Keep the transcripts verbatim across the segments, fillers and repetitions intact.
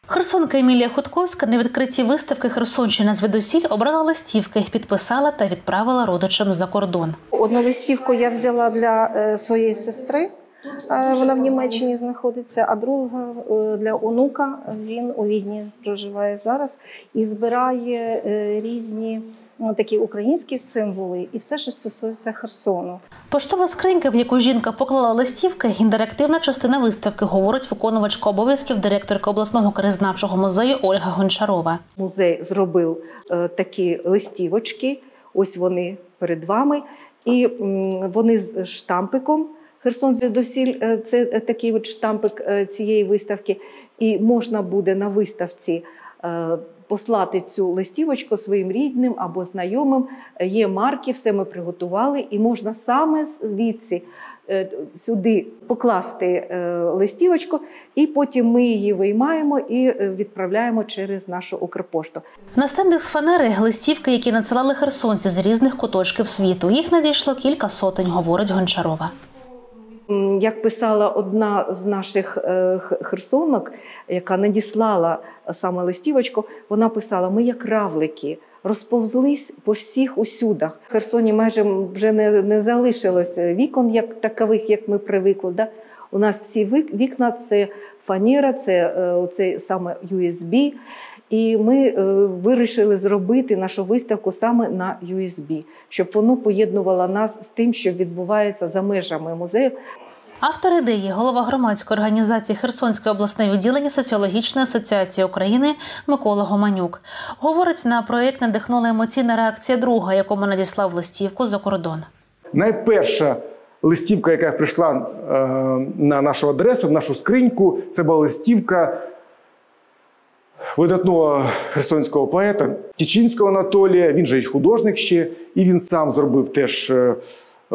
Херсонка Емілія Хутковська на відкритті виставки «Херсонщина звідусіль» обрала листівки, підписала та відправила родичам за кордон. Одну листівку я взяла для своєї сестри, вона в Німеччині знаходиться, а друга для онука, він у Відні проживає зараз і збирає різні такі українські символи і все, що стосується Херсону. Поштова скринька, в яку жінка поклала листівки, інтерактивна частина виставки, говорить виконувачка обов'язків директорки обласного краєзнавчого музею Ольга Гончарова. Музей зробив е, такі листівочки, ось вони перед вами, і м, вони з штампиком. Херсон звідусіль – це такий от штампик цієї виставки, і можна буде на виставці е, послати цю листівочку своїм рідним або знайомим. Є марки, все ми приготували, і можна саме звідси сюди покласти листівочку, і потім ми її виймаємо і відправляємо через нашу Укрпошту. На стендах з фанери листівки, які надсилали херсонці з різних куточків світу. Їх надійшло кілька сотень, говорить Гончарова. Як писала одна з наших херсонок, яка надіслала саме листівочку, вона писала: «Ми як равлики, розповзлись по всіх усюдах». В Херсоні майже вже не, не залишилось вікон як такових, як ми привикли. Да? У нас всі вікна – це фанера, це, це саме ю ес бі. І ми вирішили зробити нашу виставку саме на ю ес бі, щоб воно поєднувало нас з тим, що відбувається за межами музею. Автор ідеї – голова громадської організації Херсонське обласне відділення Соціологічної асоціації України Микола Гоманюк. Говорить, на проєкт надихнула емоційна реакція друга, якому надіслав листівку за кордон. Найперша листівка, яка прийшла е, на нашу адресу, в нашу скриньку, це була листівка видатного херсонського поета Тічинського Анатолія, він же і художник ще, і він сам зробив теж е, е,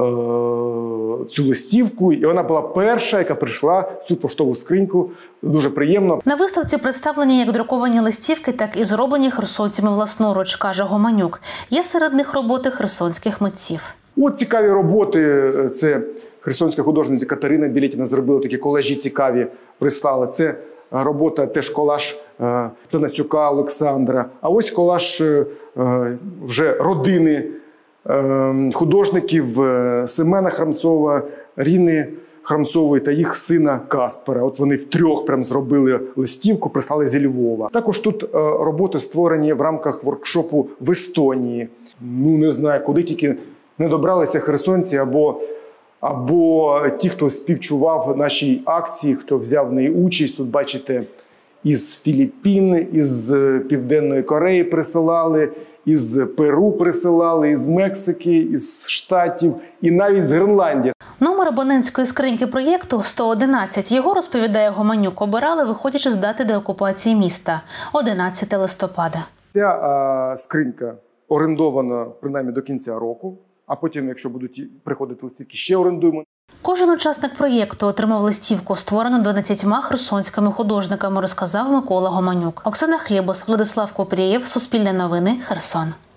цю листівку, і вона була перша, яка прийшла в цю поштову скриньку. Дуже приємно. На виставці представлені як друковані листівки, так і зроблені херсонцями власноруч, каже Гоманюк. Є серед них роботи херсонських митців. От цікаві роботи, це херсонська художниця Катерина Білетіна зробила такі колажі цікаві, прислала. Це робота, теж колаж е, Танасюка Олександра. А ось колаж е, вже родини е, художників е, Семена Храмцова, Ріни Храмцової та їх сина Каспера. От вони втрьох прям зробили листівку, прислали зі Львова. Також тут е, роботи створені в рамках воркшопу в Естонії. Ну, не знаю, куди тільки не добралися херсонці або Або ті, хто співчував нашій акції, хто взяв в неї участь. Тут, бачите, із Філіппін, із Південної Кореї присилали, із Перу присилали, із Мексики, із Штатів і навіть з Гренландії. Номер абонентської скриньки проєкту сто одинадцять. Його, розповідає Гоманюк, обирали, виходячи з дати деокупації міста – одинадцяте листопада. Ця а, скринька орендована принаймні до кінця року. А потім, якщо будуть приходити листівки, ще орендуємо. Кожен учасник проєкту отримав листівку, створену дванадцятьма херсонськими художниками, розказав Микола Гоманюк. Оксана Хлєбос, Владислав Купрієв, Суспільне новини, Херсон.